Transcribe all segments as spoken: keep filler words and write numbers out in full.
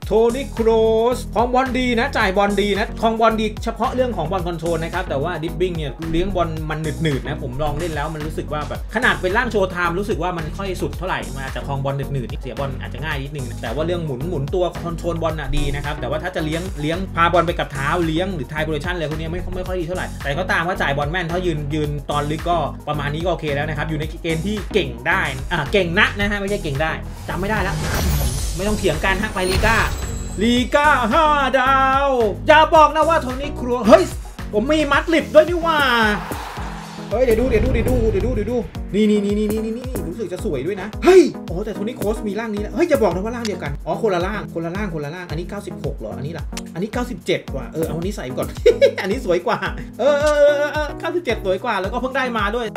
โทนี่โครสคองบอลดีนะจ่ายบอลดีนะคองบอลดีเฉพาะเรื่องของบอลคอนโทรลนะครับแต่ว่าดิฟบิ้งเนี่ยเลี้ยงบอลมันหนืดๆนะผมลองเล่นแล้วมันรู้สึกว่าแบบขนาดเป็นร่างโชว์ไทม์รู้สึกว่ามันค่อยสุดเท่าไหร่มาจากคองบอลหนืดๆเสียบอลอาจจะง่ายนิดนึงแต่ว่าเรื่องหมุนหมุนตัวคอนโทรลบอลน่ะดีนะครับแต่ว่าถ้าจะเลี้ยงเลี้ยงพาบอลไปกับเท้าเลี้ยงหรือไทโพซิชั่นอะไรพวกนี้ไม่ไม่ค่อยดีเท่าไหร่แต่ก็ตามว่าจ่ายบอลแม่นเขายืนยืนตอนลึกก็ประมาณนี้ก็โอเคแล้วนะครับอยู่ในเกณฑ์ที่เก่งได้อ่าเก่งนะนะฮะไม่ใช่เก่งได้จำไม่ได้แล้วไม่ต้องเถียงกันฮะไปลีก้าลีก้าห้าดาวอย่าบอกนะว่าโทนี่ครัวเฮ้ยผมมีมัดลิบด้วยนี่ว่าเฮ้ยเดี๋ยวดูเดี๋ยวดูเดี๋ยวดูเดี๋ยวดูเดี๋ยวดูนี่นี่นี่นี่นี่นี่รู้สึกจะสวยด้วยนะเฮ้ยอ๋อแต่โทนี่โคสมีร่างนี้แล้วเฮ้ยจะบอกนะว่าร่างเดียวกันอ๋อคนละร่างคนละร่างคนละร่างอันนี้เก้าสิบหกเหรออันนี้ล่ะอันนี้เก้าสิบเจ็ดกว่าเออเอาอันนี้ใส่ก่อน อันนี้สวยกว่าเออเออเออเออเก้าสิบเจ็ดสวยกว่าแล้วก็เพิ่งได้มาด้วย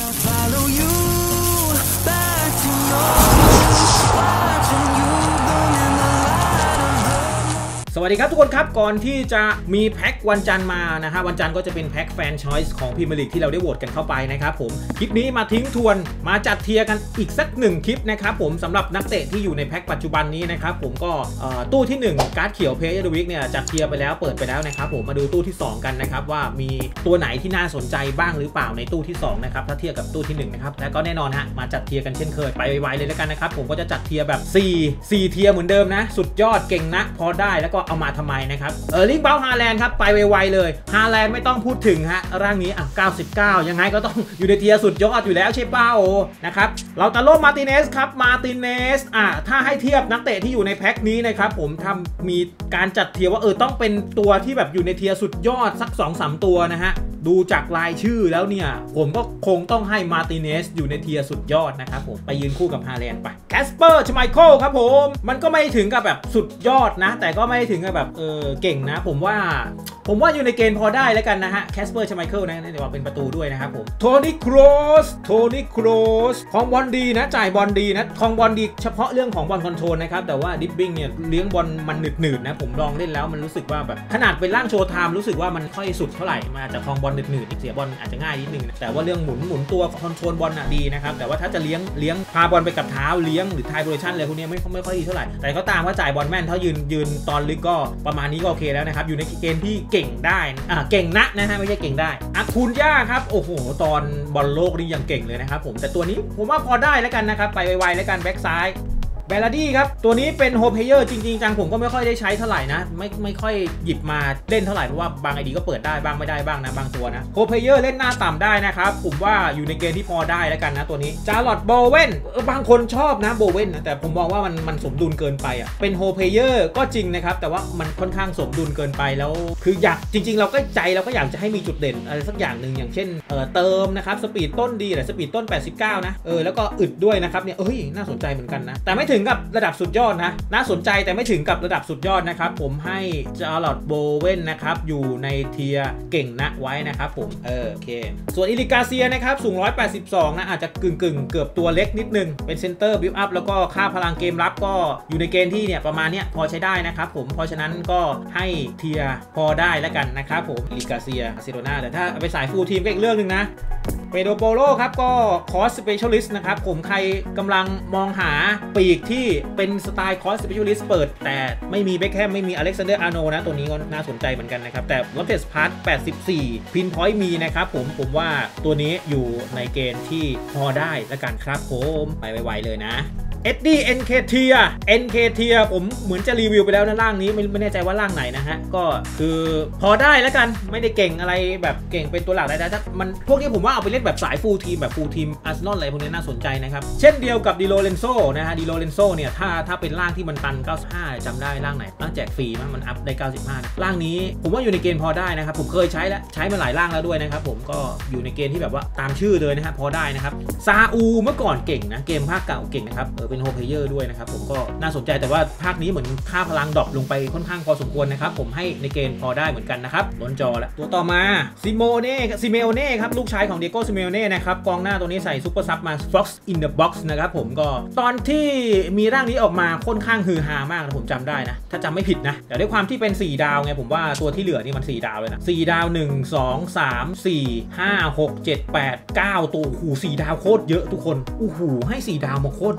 สวัสดีครับทุกคนครับก่อนที่จะมีแพ็ควันจันทร์มานะฮะวันจันทร์ก็จะเป็นแพ็คแฟนชอยส์ของพรีเมียร์ลีกที่เราได้โหวตกันเข้าไปนะครับผมคลิปนี้มาทิ้งทวนมาจัดเทียร์กันอีกสักหนึ่งคลิปนะครับผมสำหรับนักเตะที่อยู่ในแพ็คปัจจุบันนี้นะครับผมก็ตู้ที่หนึ่งการ์ดเขียวเพย์เออร์วิกเนี่ยจัดเทียร์ไปแล้วเปิดไปแล้วนะครับผมมาดูตู้ที่สองกันนะครับว่ามีตัวไหนที่น่าสนใจบ้างหรือเปล่าในตู้ที่สองนะครับถ้าเทียบกับตู้ที่หนึ่งนะครับแล้วก็แน่นอนฮะมาจัดเทียร์กันเช่นเคยไปไวๆเลยแล้วกันนะครับผมก็จะจัดเทียร์แบบสี่ สี่เทียร์เหมือนเดิมนะสุดยอดเก่งนะพอได้แล้วก็เอามาทำไมนะครับเออลิงเบลฮาแลนด์ครับไปไวๆเลยฮาแลนด์ไม่ต้องพูดถึงฮะร่างนี้อ่ะเก้าสิบเก้ายังไงก็ต้องอยู่ในเทียร์สุดยอดอยู่แล้วใช่เป้านะครับเราตาโลมาร์ติเนสครับมาร์ติเนสอ่ะถ้าให้เทียบนักเตะที่อยู่ในแพ็คนี้นะครับผมทำมีการจัดเทียร์ว่าเออต้องเป็นตัวที่แบบอยู่ในเทียร์สุดยอดสัก สองสาม ตัวนะฮะดูจากรายชื่อแล้วเนี่ยผมก็คงต้องให้มาร์ติเนสอยู่ในเทียร์สุดยอดนะครับผมไปยืนคู่กับฮาแลนด์ไปแคสเปอร์ชไมเคิลครับผมมันก็ไม่ถึงกับแบบสุดยอดนะแต่ก็ไม่ถึงกับแบบเออเก่งนะผมว่าผมว่าอยู่ในเกณฑ์พอได้แล้วกันนะฮะแคสเปอร์ชไมเคิลนะเดี๋ยวว่าเป็นประตูด้วยนะครับผมโทนี่โครสโทนี่โครสคองบอลดีนะจ่ายบอลดีนะคองบอลดีเฉพาะเรื่องของบอลคอนโทรลนะครับแต่ว่าดิฟบิ้งเนี่ยเลี้ยงบอลมันหนืดๆนะผมลองเล่นแล้วมันรู้สึกว่าแบบขนาดเป็นร่างโชว์ไทม์รู้สึกว่ามันค่อยสุดเท่าไหร่มาจากคองบอลหนืดๆเสียบอลอาจจะง่ายนิดนึงแต่ว่าเรื่องหมุนหมุนตัวคอนโทรลบอลน่ะดีนะครับแต่ว่าถ้าจะเลี้ยงเลี้ยงพาบอลไปกับเท้าเลี้ยงหรือไทโพซิชั่นอะไรพวกนี้ไม่ไม่ค่อยดีเท่าไหร่แต่ก็ตามว่าจ่ายบอลแม่นเขายืนยืนตอนลึกก็ประมาณนี้ก็โอเคแล้วนะครับอยู่ในเกณฑ์ที่เก่งได้อ่าเก่งนะนะฮะไม่ใช่เก่งได้อาคูนย่าครับโอ้โหตอนบอลโลกนี่ยังเก่งเลยนะครับผมแต่ตัวนี้ผมว่าพอได้แล้วกันนะครับไปไวๆแล้วกันแบ็กซ้ายเบลลาดี้ครับตัวนี้เป็นโฮเพเยอร์จริงๆจังผมก็ไม่ค่อยได้ใช้เท่าไหร่นะไม่ไม่ค่อยหยิบมาเล่นเท่าไหร่เพราะว่าบางไอดีก็เปิดได้บ้างไม่ได้บ้างนะบางตัวนะโฮเพเยอร์เล่นหน้าต่ำได้นะครับผมว่าอยู่ในเกณฑ์ที่พอได้แล้วกันนะตัวนี้จาร์ลอตโบเวนบางคนชอบนะโบเวนนะแต่ผมมองว่ามันมันสมดุลเกินไปอ่ะเป็นโฮเพเยอร์ก็จริงนะครับแต่ว่ามันค่อนข้างสมดุลเกินไปแล้วคืออยากจริงๆเราก็ใจเราก็อยากจะให้มีจุดเด่นอะไรสักอย่างหนึ่งอย่างเช่นเออเติมนะครับสปีดต้นดีแต่สปีดต้นแปดสิบเก้านะเออแล้วก็อึดด้วยนะครับเนี่ยเอ้ยน่าสนใจเหมือนกันนะแต่ไม่ถึงกับระดับสุดยอดนะน่าสนใจแต่ไม่ถึงกับระดับสุดยอดนะครับผมให้จาร์ลอตโบเวนนะครับอยู่ในเทียร์เก่งนะไว้นะครับผมเออโอเคส่วนอิลิกาเซียนะครับสูงหนึ่งร้อยแปดสิบสองนะอาจจะกึ่งกึ่งเกือบตัวเล็กนิดนึงเป็นเซนเตอร์บิลอัพแล้วก็ค่าพลังเกมรับก็อยู่ในเกณฑ์ที่เนี่ยประมาณเนี้ยพอใช้ได้นะครับผมเพราะฉะนั้นก็ให้เทียร์พอได้แล้วกันนะครับผมอิลิกาเซียบาร์เซโลนาแต่ถ้าไปสายฟูลทีมก็อีกเรื่องนึงนะเปโดโปโลครับก็คอร์สสเปเชียลิสต์นะครับผมใครกำลังมองหาปีกที่เป็นสไตล์คอร์สสเปเชียลิสต์เปิดแต่ไม่มีเบคแฮมไม่มีอเล็กซานเดอร์อาร์โนนะตัวนี้ก็น่าสนใจเหมือนกันนะครับแต่ลอตเทสพาร์ทแปดสิบสี่พินพอยต์มีนะครับผมผมว่าตัวนี้อยู่ในเกณฑ์ที่พอได้ละกันครับผมไปไวๆเลยนะเอ็ดดี้ เอ็น เค เทีย เอ็น เค เทียผมเหมือนจะรีวิวไปแล้วนะร่างนี้ไม่ไม่แน่ใจว่าร่างไหนนะฮะก็คือพอได้แล้วกันไม่ได้เก่งอะไรแบบเก่งเป็นตัวหลักได้แต่ถ้ามันพวกนี้ผมว่าเอาไปเล่นแบบสายฟูลทีมแบบฟูลทีมอาร์เซนอลอะไรพวกนี้น่าสนใจนะครับเช่นเดียวกับดิโลเรนโซนะฮะดิโลเรนโซเนี่ยถ้าถ้าเป็นร่างที่มันตันเก้าสิบห้าจำได้ร่างไหนร่างแจกฟรีมั้ยมันอัพได้เก้าสิบห้านะร่างนี้ผมว่าอยู่ในเกณฑ์พอได้นะครับผมเคยใช้แล้วใช้มาหลายร่างแล้วด้วยนะครับผมก็อยู่ในเกณฑ์ที่แบบว่าตามชื่อเลยนะฮะพอได้นะครับซาอูเมื่อก่อนเก่งนะเกมภาคเก่าเก่งนะครับเออเป็นโฮเพเยอร์ด้วยนะครับผมก็น่าสนใจแต่ว่าภาคนี้เหมือนค่าพลังดรอปลงไปค่อนข้างพอสมควรนะครับผมให้ในเกณฑ์พอได้เหมือนกันนะครับล้นจอแล้วตัวต่อมาซิโมเน่ซิเมโอเน่ครับลูกชายของเดียโก้ซิเมโอเน่นะครับกองหน้าตัวนี้ใส่ซุปเปอร์ซับมา Fox in the Box นะครับผมก็ตอนที่มีร่างนี้ออกมาค่อนข้างฮือฮามากนะผมจำได้นะถ้าจำไม่ผิดนะแต่ด้วยความที่เป็นสี่ดาวไงผมว่าตัวที่เหลือนี่มันสี่ดาวเลยนะสี่ดาวหนึ่ง สอง สาม สี่ ห้า หก เจ็ด แปด เก้าตัวโอ้โหสี่ดาวโคตรเยอะทุกคนโอ้โหให้สี่ดาวมาโคตรเยอะเลย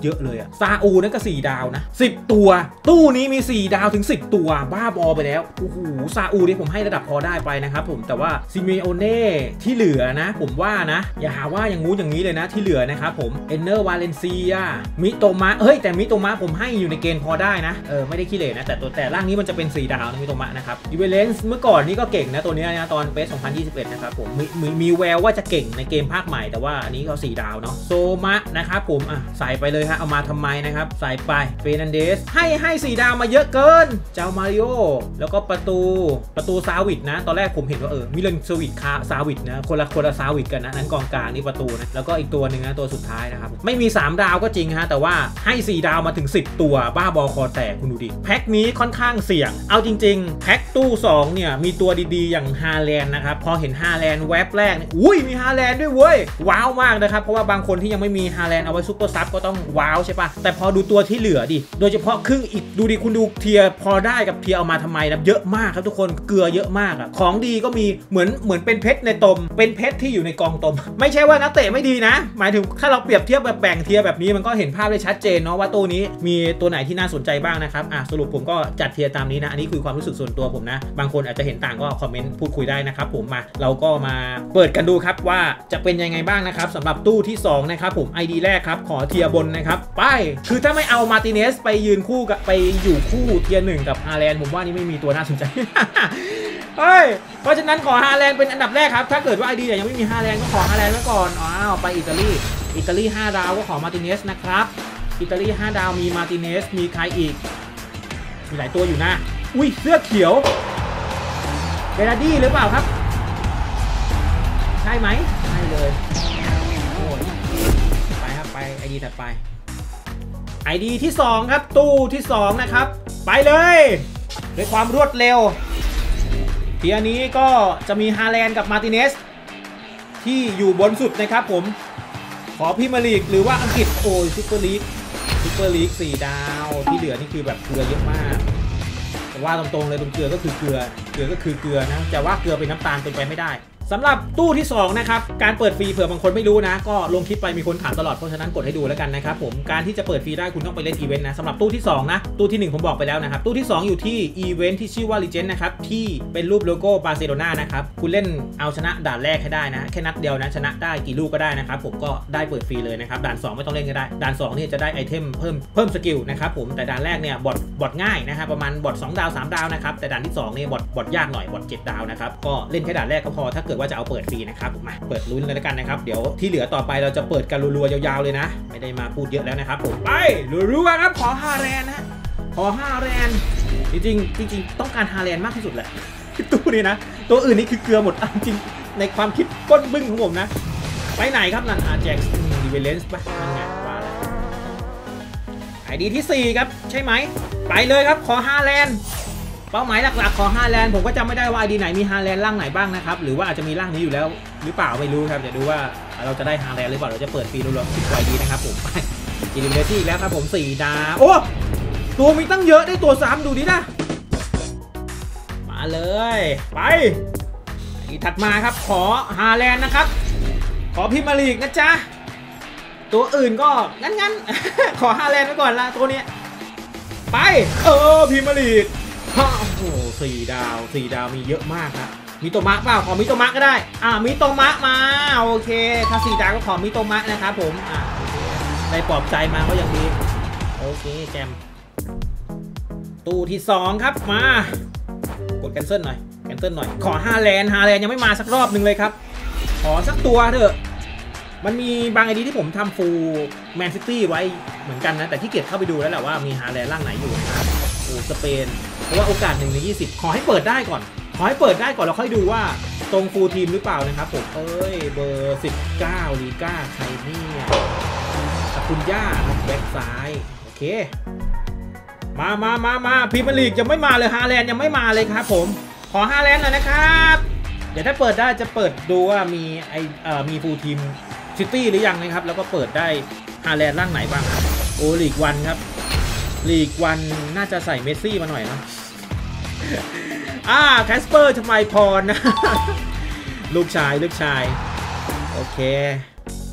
อะซาอูนั่นก็สี่ดาวนะสิบตัวตู้นี้มีสี่ดาวถึงสิบตัวบ้าบอไปแล้วโอ้โหซาอูนี่ผมให้ระดับพอได้ไปนะครับผมแต่ว่าซิเมโอเน่ที่เหลือนะผมว่านะอย่าหาว่าอย่างงู้อย่างนี้เลยนะที่เหลือนะครับผมเอนเนอร์วาเลนเซียมิโตมะเฮ้ยแต่มิโตมะผมให้อยู่ในเกณฑ์พอได้นะเออไม่ได้ขี้เหร่นะแต่ตัวแต่ร่างนี้มันจะเป็นสี่ดาวนะมิโตมะนะครับอีเวเลนส์เมื่อก่อนนี่ก็เก่งนะตัวนี้นะตอนเปสสองพันยี่สิบเอ็ดนะครับผมมีมีมีแววว่าจะเก่งในเกมภาคใหม่แต่ว่าอันนี้เขาสี่ดาวเนาะโซมะนะครับผมอ่ะใส่ไปเลยฮะเอามาทำไมนะครับใส่ไปเฟนันเดสให้ให้สี่ดาวมาเยอะเกินเจ้ามาริโอแล้วก็ประตูประตูซาวิดนะตอนแรกผมเห็นว่าเออมิเลนสวิดคาซาวิดนะคนละคนละซาวิดกันนะนั้นกองกลางนี่ประตูนะแล้วก็อีกตัวหนึ่งนะตัวสุดท้ายนะครับไม่มีสามดาวก็จริงฮะแต่ว่าให้สี่ดาวมาถึงสิบตัวบ้าบอคอแตกคุณดูดิแพ็คนี้ค่อนข้างเสี่ยงเอาจริงๆแพ็คตู้สองเนี่ยมีตัวดีๆอย่างฮาแลนด์นะครับพอเห็นฮาแลนด์แวบแรกอุ้ยมีฮาแลนด์ด้วยเว้ยว้าวมากนะครับเพราะว่าบางคนที่ยังไม่มีฮาแลนด์เอาไว้ซุปเปอร์ซับก็ต้องว้าวใช่ปะแต่พอดูตัวที่เหลือดิโดยเฉพาะครึ่งอีกดูดิคุณดูเทียพอได้กับเทียเอามาทำไมนะเยอะมากครับทุกคนเกลือเยอะมากอะของดีก็มีเหมือนเหมือนเป็นเพชรในตมเป็นเพชรที่อยู่ในกองตมไม่ใช่ว่านักเตะไม่ดีนะหมายถึงถ้าเราเปรียบเทียบแบบแบ่งเทียแบบนี้มันก็เห็นภาพได้ชัดเจนเนาะว่าตัวนี้มีตัวไหนที่น่าสนใจบ้างนะครับอ่ะสรุปผมก็จัดเทียตามนี้นะอันนี้คือความรู้สึกส่วนตัวผมนะบางคนอาจจะเห็นต่างก็คอมเมนต์พูดคุยได้นะครับผมมาเราก็มาเปิดกันดูครับว่าจะเป็นยังไงบ้างนะครับสำหรับตู้ที่สองนะครับผม ไอ ดี แรกครับขอเทียบนนะครับไปคือถ้าไม่เอามาร์ติเนสไปยืนคู่กับไปอยู่คู่เทียหนึ่งกับฮาแลนด์ผมว่านี่ไม่มีตัวน่าสนใจ เฮ้ยเพราะฉะนั้นขอฮาแลนด์เป็นอันดับแรกครับถ้าเกิดว่า ไอ ดี ยังไม่มีฮาแลนด์ก็ขอฮาแลนด์ไว้ก่อนอ้าวไปอิตาลีอิตาลีห้าดาวก็ขอมาร์ติเนสนะครับอิตาลีห้าดาวมีมาร์ติเนสมีใครอีกมีหลายตัวอยู่นะอุ้ยเสื้อเขียวเบราดี้หรือเปล่าครับใช่ไหมใช่เลยโอ้ยไปครับไป ไอ ดี ถัดไป ไอ ดี ที่สองครับตู้ที่สองนะครับไปเลยด้วยความรวดเร็วทีอันนี้ก็จะมีฮาแลนด์กับมาร์ติเนสที่อยู่บนสุดนะครับผมขอพรีเมียร์ลีกหรือว่าอังกฤษโอ้ยซุปเปอร์ลีกซุปเปอร์ลีกสี่ดาวที่เหลือนี่คือแบบเกลือเยอะมากแต่ว่าตรงๆเลยตรงเกลือก็คือเกลือเกลือก็คือเกลือนะจะว่าเกลือเป็นน้ำตาลเป็นไปไม่ได้สำหรับตู้ที่สองนะครับการเปิดฟรีเผื่อบางคนไม่รู้นะก็ลงคลิปไปมีคนถามตลอดเพราะฉะนั้นกดให้ดูแล้วกันนะครับผมการที่จะเปิดฟรีได้คุณต้องไปเล่นอีเวนต์นะสำหรับตู้ที่สองนะตู้ที่หนึ่งผมบอกไปแล้วนะครับตู้ที่สองอยู่ที่อีเวนต์ที่ชื่อว่า Legend นะครับที่เป็นรูปโลโก้บาร์เซโลนานะครับคุณเล่นเอาชนะด่านแรกให้ได้นะแค่นัดเดียวนะชนะได้กี่ลูกก็ได้นะครับผมก็ได้เปิดฟรีเลยนะครับด่านสองไม่ต้องเล่นก็ได้ด่านสองนี่จะได้ไอเทมเพิ่มเพิ่มสกิลนะครับผมแต่ด่านแรกเนี่ยบอทบอทง่ายนะครับประมาณบอทสองดาวสามดาวนะครับแต่ด่านที่สองนี่บอทบอทยากหน่อยบอทเจ็ดดาวนะครับก็เล่นแค่ด่านแรกก็พอถ้าเกิดว่าจะเอาเปิดฟรีนะครับมาเปิดลุ้นเลยแล้วกันนะครับเดี๋ยวที่เหลือต่อไปเราจะเปิดกันรัวๆยาวๆเลยนะไม่ได้มาพูดเยอะแล้วนะครับผมไปรัวๆครับขอฮาแลนด์นะขอฮาแลนด์จริงๆจริงๆต้องการฮาแลนด์มากที่สุดแหละตู้นี้นะตัวอื่นนี่คือเกลือหมดจริงในความคิดก้นบึ้งของผมนะไปไหนครับนั่นอาแจ็กซ์ดีเวเลนส์ป่ะนั่นไงว่าแล้วไอดีที่สี่ครับใช่ไหมไปเลยครับขอฮาแลนด์เป้าหมายหลักๆของฮาแลนด์ผมก็จำไม่ได้ว่าไอดีไหนมีฮาแลนด์ร่างไหนบ้างนะครับหรือว่าอาจจะมีร่างนี้อยู่แล้วหรือเปล่าไม่รู้ครับเดี๋ยวดูว่าเราจะได้ฮาแลนด์หรือเปล่าเราจะเปิดฟรีรวมๆสิบไอดีนะครับผมไปอีลิมิเนตี้อีกแล้วครับผมสี่ดาวโอ้ตัวมีตั้งเยอะได้ตัวซ้ำดูดินะมาเลยไปอีถัดมาครับขอฮาแลนด์นะครับขอพรีเมียร์ลีกนะจ๊ะตัวอื่นก็งั้นๆ ขอฮาแลนด์ไว้ก่อนละตัวนี้ไปเออพรีเมียร์ลีกโอ้โหสี่ดาวสี่ดาวมีเยอะมากครับมิโตมะเปล่าขอมิโตมะก็ได้อ่ามิโตมะมาโอเคถ้าสี่ดาวก็ขอมิโตมะนะครับผมอ่าได้ปลอบใจมาก็ยังดีโอเคแจมตู้ที่สองครับมากดแคนเซิลหน่อยแคนเซิลหน่อยขอฮาแลนด์ฮาแลนด์ยังไม่มาสักรอบหนึ่งเลยครับขอสักตัวเถอะมันมีบางไอดีที่ผมทำฟูลแมนซิตี้ไว้เหมือนกันนะแต่ที่เกียจเข้าไปดูแล้วแหละว่ามีฮาแลนด์ร่างไหนอยู่นะครับโอ้สเปนเพราะว่าโอกาสหนึ่งในยี่สิบขอให้เปิดได้ก่อนขอให้เปิดได้ก่อนแล้วค่อยดูว่าตรงฟูลทีมหรือเปล่านะครับผมเอ้ยเบอร์สิบเก้าลีก้าใครเนี่ยคุณย่าแบ็คซ้ายโอเคมามามามาพรีเมียร์ลีกยังไม่มาเลยฮาแลนด์ยังไม่มาเลยครับผมขอฮาแลนด์หน่อยนะครับเดี๋ยวถ้าเปิดได้จะเปิดดูว่ามีไอเอ่อมีฟูลทีมซิตี้หรือยังนะครับแล้วก็เปิดได้ฮาแลนด์ร่างไหนบ้างโอลีกวันครับลีกวันน่าจะใส่เมสซี่มาหน่อยนะอ่าแคสเปอร์ชมัยพรนะลูกชายลูกชายโอเค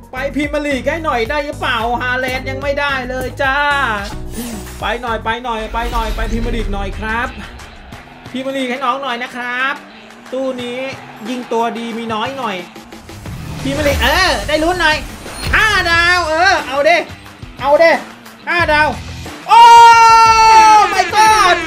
ไปพรีเมียร์ลีกให้หน่อยได้หรือเปล่าฮาแลนด์ยังไม่ได้เลยจ้าไปหน่อยไปหน่อยไปหน่อยไปพรีเมียร์ลีกหน่อยครับพรีเมียร์ลีกให้น้องหน่อยนะครับตู้นี้ยิงตัวดีมีน้อยหน่อยพรีเมียร์ลีกเออได้ลุ้นหน่อยห้าดาวเออเอาเด้เอาเด้ห้าดาวโอ้ไม่กอด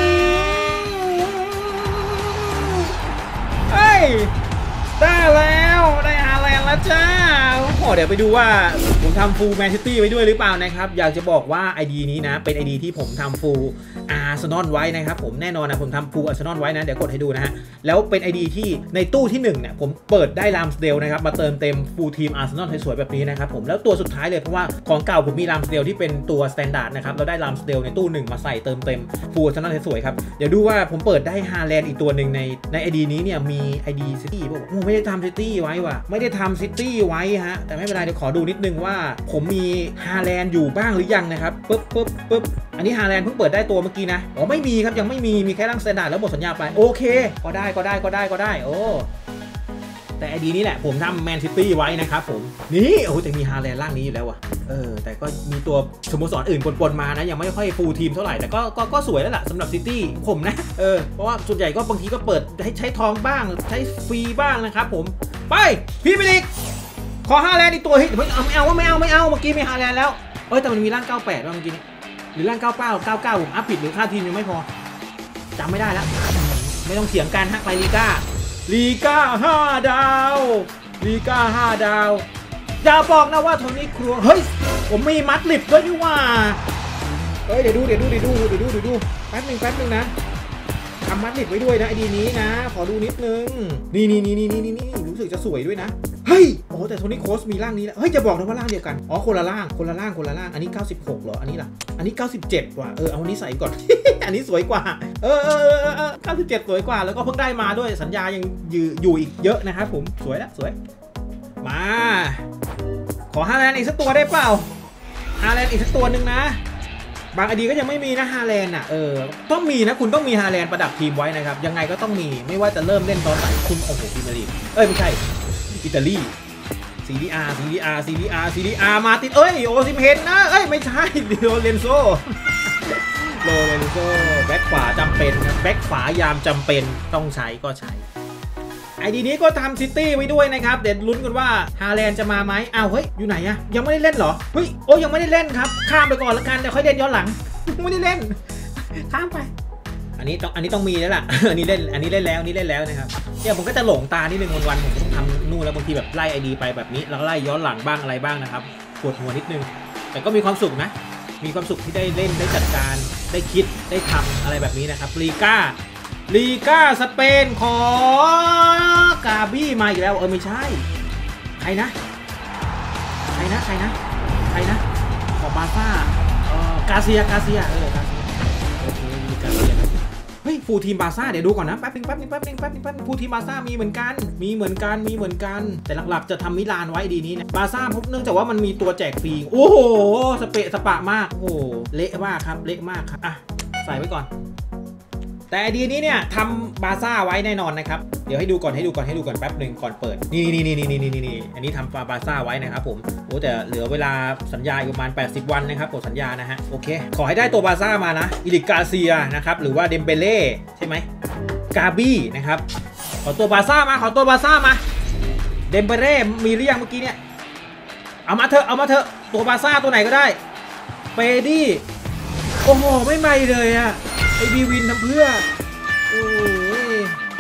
เฮ้ยได้แล้วได้ฮาแลนด์แล้วจ้าโอ้โหเดี๋ยวไปดูว่าผมทำฟูลแมนซิตี้ไว้ด้วยหรือเปล่านะครับอยากจะบอกว่า ไอ ดี นี้นะเป็น ไอ ดี ที่ผมทำฟูลอาร์เซนอลไว้นะครับผมแน่นอนนะผมทำฟูลอาร์เซนอลไว้นะเดี๋ยวกดให้ดูนะฮะแล้วเป็น ไอ ดี ที่ในตู้ที่หนึ่งเนี่ยผมเปิดได้รามสเดลนะครับมาเติมเต็มฟูลทีมอาร์เซนอลสวยๆแบบนี้นะครับผมแล้วตัวสุดท้ายเลยเพราะว่าของเก่าผมมีรามสเดลที่เป็นตัวสแตนดาร์ดนะครับเราได้รามสเดลในตู้หนึ่งมาใส่เติมเต็มฟูลอาร์เซนอลสวยๆครับเดี๋ยวดูว่าผมเปิดได้ฮาแลนด์อีกตัวหนึ่งในใน ไอ ดี นี้เนี่ยมี ไอ ดี ซิตี้บอกโอ้ไม่ได้ทำซิตี้ไว้ว่ะไม่ได้ทำซิตี้ไว้ฮะแต่ไม่เป็นไรเดี๋ยวขอดูนิดนึงว่าผมมีฮาแลนด์อยู่บ้างหรือยังนะครับปึ๊บปึ๊บปึ๊บอันนี้ฮาแลนด์เพิ่งเปิดได้ตัวเมื่อกี้นะอ๋อไม่มีครับยังไม่มีมีแค่ร่างสแตนดาร์ดแล้วหมดสัญญาไปโอเคก็ได้ก็ได้ก็ได้ก็ได้โอ้แต่ ไอ ดี นี้แหละผมทำแมนซิตี้ไว้นะครับผมนี่โอ้แต่มีฮาแลนด์ร่างนี้อยู่แล้วว่ะเออแต่ก็มีตัวสโมสรอื่นปนๆมานะยังไม่ค่อยฟูลทีมเท่าไหร่แต่ก็ก็ก็สวยแล้วล่ะสำหรับซิตี้ผมนะเออเพราะว่าส่วนใหญ่ก็บางทีก็เปิดให้ใช้ทองบ้างใช้ฟรีบ้างนะครับผมไปพรีเมียร์ลีกขอฮาแลนด์อีกตัวเฮ้ยไม่เอาไม่เอาว่าไม่เอาไม่เอาเมื่อกี้มีฮาแลนด์แล้วเอ้ยแต่มันมีร่างเก้าสิบแปดว่าเมื่อกี้นี้หรือร่างเก้าสิบเก้า เก้าสิบเก้าผมอัพผิดหรือค่าทีมยังไม่พอจำไม่ได้แล้วไม่ต้องเถียงกันฮะไปลีก้าลีก้าห้าดาวลีก้าห้าดาวอย่าบอกนะว่าโทนี่ครัวเฮ้ยผมมีมัดลิบด้วยนี่ว่าเฮ้ยเดี๋ยวดูเดี๋ยวดูเดี๋ยวดูเดี๋ยวดูเดี๋ยวดูแป๊บนึงแป๊บนึงนะทำมัดลิบไว้ด้วยนะไอดีนี้นะขอดูนิดนึงนี่นี่นี่นี่นี่นี่รู้สึกจะสวยด้วยนะเฮ้ยโอ้แต่โทนี่โคสมีร่างนี้แล้วเฮ้ยจะบอกนะว่าร่างเดียวกันอ๋อคนละร่างคนละร่างคนละร่างอันนี้เก้าสิบหกเหรออันนี้ล่ะอันนี้เก้าสิบเจ็ดว่ะเออเอาอันนี้ใส่ก่อน อันนี้สวยกว่าเออเออเออเก้าสิบเจ็ดสวยกว่าแล้วก็เพิ่งได้มาด้วยสัญญายังอยู่อยู่อีกเยอะนะครับผมสวยแล้วสวยมาขอฮาแลนด์อีกสักตัวได้เปล่าฮาแลนด์อีกสักตัวหนึ่งนะบางไอดีก็ยังไม่มีนะฮาแลนด์อ่ะเออต้องมีนะคุณต้องมีฮาแลนด์ประดับทีมไว้นะครับยังไงก็ต้องมีไม่ว่าจะเริ่มเล่นตอนไหนคุณโอ้โหพรีเมียร์ลีกเอ้ยไม่ใช่อิตาลีซีดีอาร์ซีดีอาร์ซีดีอาร์ซีดีอาร์มาติดเอ้ยโอซิมเฮนนะเอ้ยไม่ใช่โรเลนโซโรเลนโซแบ็คขวาจำเป็นครับแบ็คขวายามจำเป็นต้องใช้ก็ใช้ไอดีนี้ก็ทำซิตี้ไว้ด้วยนะครับเดี๋ยวลุ้นกันว่าฮาแลนด์จะมาไหมอ้าวเฮ้ยอยู่ไหนอะยังไม่ได้เล่นเหรอเฮ้ยโอ้ยังไม่ได้เล่นครับข้ามไปก่อนละกันเดี๋ยวค่อยเล่นย้อนหลังไม่ได้เล่นข้ามไปอันนี้ต้องอันนี้ต้องมีแล้วล่ะ อันนี้เล่นอันนี้เล่นแล้วอันนี้เล่นแล้วนะครับเนี่ยผมก็จะหลงตานิดนึงวันๆผมต้องทำนู่นแล้วบางทีแบบไล่ไอดีไปแบบนี้แล้วก็ไล่ย้อนหลังบ้างอะไรบ้างนะครับปวดหัวนิดนึงแต่ก็มีความสุขนะมีความสุขที่ได้เล่นได้จัดการได้คิดได้ทำอะไรแบบนี้นะครับลีก้าลีก้าสเปนขอกาบี้มาอีกแล้วเออไม่ใช่ใครนะใครนะใครนะใครนะของบาซ่าเออกาเซียกาเซียเออกาเซียโอเคมีกาเซียเฮ้ยฟูลทีมบาซ่าเดี๋ยวดูก่อนนะแป๊บนึงแป๊บนึงแป๊บนึงแป๊บนึงแป๊บนึงฟูลทีมบาซ่ามีเหมือนกันมีเหมือนกันมีเหมือนกันแต่หลักๆจะทำมิลานไว้ดีนี้นะบาซ่าเพราะเนื่องจากว่ามันมีตัวแจกฟรีโอ้โหสเปะสปะมากโอ้โหเละมากครับเละมากครับอ่ะใส่ไว้ก่อนแต่ไอเดียนี้เนี่ยทำบาซ่าไว้แน่นอนนะครับเดี๋ยวให้ดูก่อนให้ดูก่อนให้ดูก่อนแป๊บหนึ่งก่อนเปิดนี่นี่นี่นี่นี่นี่นี่อันนี้ทำบาซ่าไว้นะครับผมโอ้แต่เหลือเวลาสัญญาประมาณแปดสิบวันนะครับกดสัญญานะฮะโอเคขอให้ได้ตัวบาซ่ามานะอิลิกาเซียนะครับหรือว่าเดมเบเล่ใช่ไหมกาบี้นะครับขอตัวบาซ่ามาขอตัวบาซ่ามาเดมเบเล่มีหรือยังเมื่อกี้เนี่ยเอามาเถอะเอามาเถอะตัวบาซ่าตัวไหนก็ได้เปดี้โอ้โหไม่ใหม่เลยอะไอบีวินทำเพื่อโอ้ย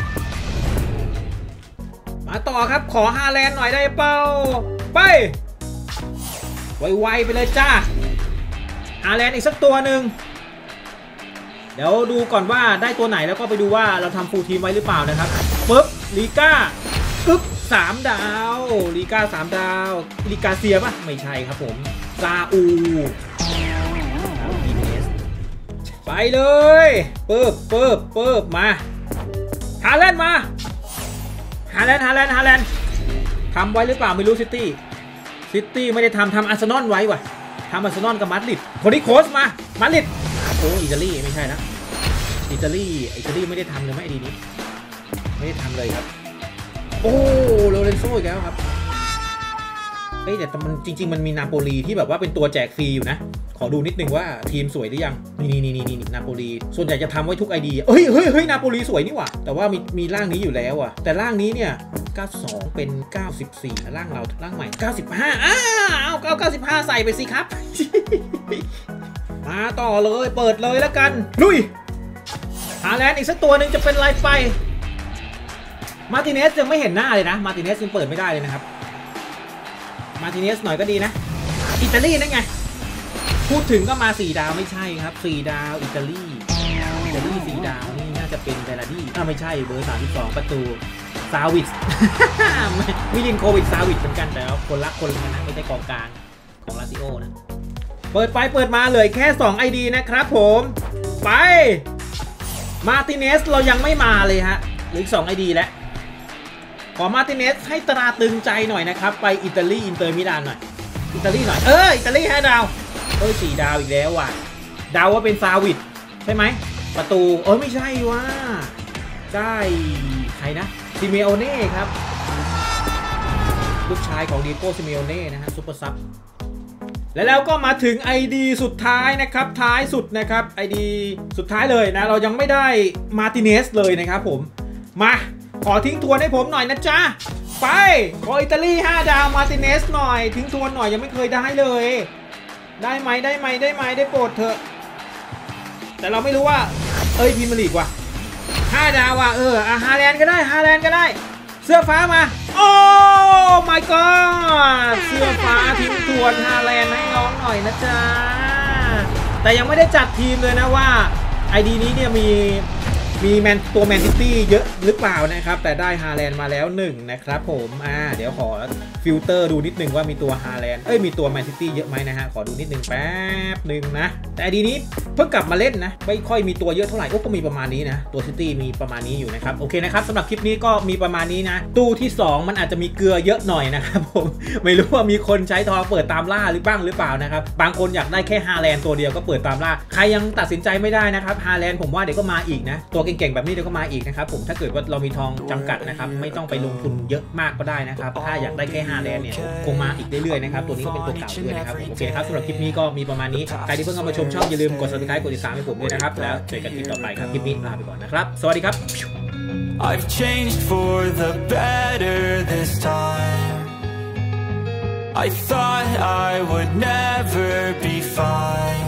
มาต่อครับขอฮาแลนด์หน่อยได้เปล่าไปไวๆไปเลยจ้าฮาแลนด์อีกสักตัวหนึ่งเดี๋ยวดูก่อนว่าได้ตัวไหนแล้วก็ไปดูว่าเราทำฟูลทีมไว้หรือเปล่านะครับปึ๊บลีก้าปึ๊บสามดาวลีก้าสามดาวลีกาเซียป่ะไม่ใช่ครับผมซาอูไปเลยปึ๊บปึ๊บปึ๊บมาฮาแลนด์มาฮาแลนด์ฮาแลนด์ฮาแลนด์ทำไว้หรือเปล่าไม่รู้ซิตี้ซิตี้ไม่ได้ทำทำอาร์เซนอลไว้ว่ะทำอาร์เซนอลกับมาดริดคนที่โค้ชมามาดริดโอ้อิตาลีไม่ใช่นะอิตาลีอิตาลีไม่ได้ทำเลยไหมไอดีนี้ไม่ได้ทำเลยครับโอ้โรเลนโซ่อีกแล้วครับเอ้ยแต่มันจริงๆมันมีนาโปลีที่แบบว่าเป็นตัวแจกฟรีอยู่นะขอดูนิดนึงว่าทีมสวยหรือยังนี่นี่นี่นี่นาโปลีส่วนใหญ่จะทำไว้ทุกไอเดียเฮ้ยเฮ้ยเฮ้ยนาโปลีสวยนี่หว่าแต่ว่ามีมีร่างนี้อยู่แล้วอ่ะแต่ร่างนี้เนี่ยเก้าสิบสองเป็นเก้าสิบสี่ร่างเราร่างใหม่เก้าสิบห้าอ้าวเอาเก้าสิบห้าใส่ไปสิครับ มาต่อเลยเปิดเลยแล้วกันลุยฮาแลนด์อีกสักตัวหนึ่งจะเป็นไรไปมาร์ติเนสยังไม่เห็นหน้าเลยนะมาร์ติเนสยังเปิดไม่ได้เลยนะครับมาร์ติเนสหน่อยก็ดีนะอิตาลีนั่นไงพูดถึงก็มาสี่ดาวไม่ใช่ครับสี่ดาวอิตาลีอิตาลีสี่ดาวนี่น่าจะเป็นเบลาดี้ถ้าไม่ใช่เบอร์สามสิบสองประตูซาวิส มิลินโควิดซาวิสเหมือนกันแต่คนละคนนะไม่ใช่กองกลางของลาซิโอนะเปิดไปเปิดมาเลยแค่สอง ไอ ดี นะครับผมไปมาร์ติเนสเรายังไม่มาเลยฮะเหลืออีกสอง ไอ ดี แล้วขอมาร์ติเนสให้ตราตึงใจหน่อยนะครับไปอิตาลีอินเตอร์มิลานหน่อยอิตาลีหน่อยเอออิตาลีห้าดาวเออสี่ดาวอีกแล้วว่ะดาวว่าเป็นซาวิดใช่ไหมประตูเออไม่ใช่ว่าได้ใครนะซิเมโอเน่ครับลูกชายของดิโก้ซิเมโอเน่นะฮะซุปเปอร์ซับและแล้วก็มาถึง ไอ ดี สุดท้ายนะครับท้ายสุดนะครับ ไอ ดี สุดท้ายเลยนะเรายังไม่ได้มาร์ติเนสเลยนะครับผมมาขอทิ้งทวนให้ผมหน่อยนะจ๊ะไปขออิตาลีห้าดาวมาร์ติเนสหน่อยทิ้งทวนหน่อยยังไม่เคยได้เลยได้ไหมได้ไหมได้ไหมได้โปรดเถอะแต่เราไม่รู้ว่าเอ้ยพิมพ์ลีกว่ะห้าดาวว่ะเอออ่ะฮาแลนด์ก็ได้ฮาแลนด์ก็ได้เสื้อฟ้ามาโอ้ my god เสื้อฟ้าทิ้งทวนฮาแลนด์ให้น้องหน่อยนะจ๊ะแต่ยังไม่ได้จัดทีมเลยนะว่า ไอ ดี นี้เนี่ยมีมีแมนตัวแมนซิตี้เยอะหรือเปล่านะครับแต่ได้ฮาแลนด์มาแล้วหนึ่งนะครับผมอ่าเดี๋ยวขอฟิลเตอร์ดูนิดนึงว่ามีตัวฮาแลนด์เอ้ยมีตัวแมนซิตี้เยอะไหมนะฮะขอดูนิดนึงแป๊บหนึ่งนะแต่ไอ ดี นี้เพิ่งกลับมาเล่นนะไม่ค่อยมีตัวเยอะเท่าไหร่โอ้ก็มีประมาณนี้นะตัวซิตี้มีประมาณนี้อยู่นะครับโอเคนะครับสำหรับคลิปนี้ก็มีประมาณนี้นะตู้ที่สองมันอาจจะมีเกลือเยอะหน่อยนะครับผมไม่รู้ว่ามีคนใช้ทองเปิดตามล่าหรือบ้างหรือเปล่านะครับบางคนอยากได้แค่ฮาแลนด์ตัวเดียวก็เปิดตามล่าใครยังตัดสินใจไม่ได้นะครับฮาแลนด์ผมว่าเดี๋ยวก็มาอีกนะตัวเก่งๆแบบนี้เดี๋ยวก็มาอีกนะครับผมถ้าเกิดว่าเรามีทองจำกัดนะครับไม่ต้องไปลงทุนเยอะมากก็ได้นะครับถ้าอยากได้แค่ฮาแลนด์เนี่ยคงมาอีกเรื่อยๆนะครับตัวนี้ก็เป็นตัวเก่าด้วยนะครับโอเคครับสำหรับคลิปนี้ก็มีประมาณนี้ใครที่เพิ่งเข้ามาชมช่องอย่าลืมกด ซับสไครบ์ กดติดตามให้ผมด้วยนะครับแล้วเจอกันคลิปต่อไปครับคลิปนี้ลาไปก่อนนะครับสวัสดีครับ I've changed for the better this time. I thought I would never be fine.